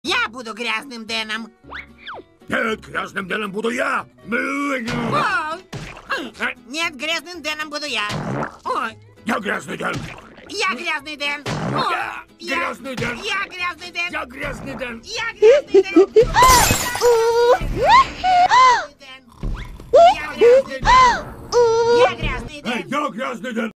Я буду грязным Дэном. Нет, грязным Дэном буду я. О! Нет, грязным Дэном буду я. Ой, Я грязный Дэн. я грязный Дэн. Я грязный Дэн. Я грязный Дэн. Я грязный Дэн. Я грязный Дэн. Я грязный Дэн. Я грязный Дэн. Я грязный Дэн.